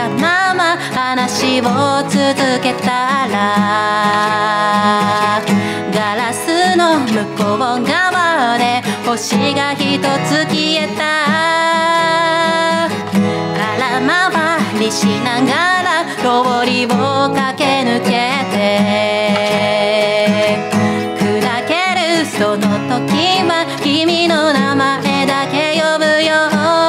たまま話を続けたら、ガラスの向こう側で星が一つ消えた。空回りしながら通りを駆け抜けて、砕けるその時は君の名前だけ呼ぶよ。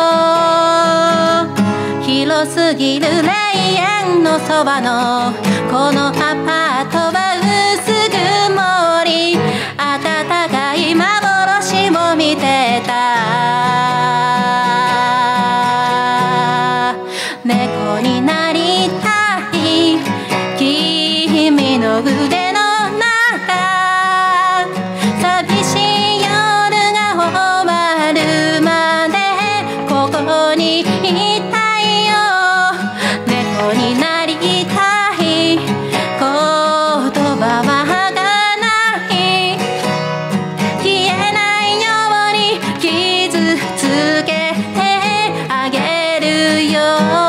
広すぎる霊園のそばのこのアパートは薄曇り、暖かい幻を見てた。猫になりたい君の腕の中、寂しい夜が終わるまでここにいたいよ。猫になりたい言葉は儚い、消えないように傷つけてあげるよ。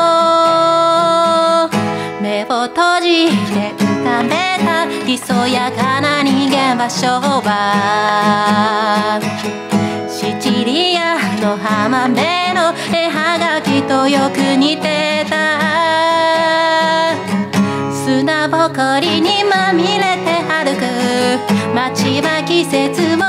目を閉じて浮かべたひそやかな逃げ場所は、シチリアの浜辺の絵はがきとよく似てた。砂ぼこりにまみれて歩く街は季節を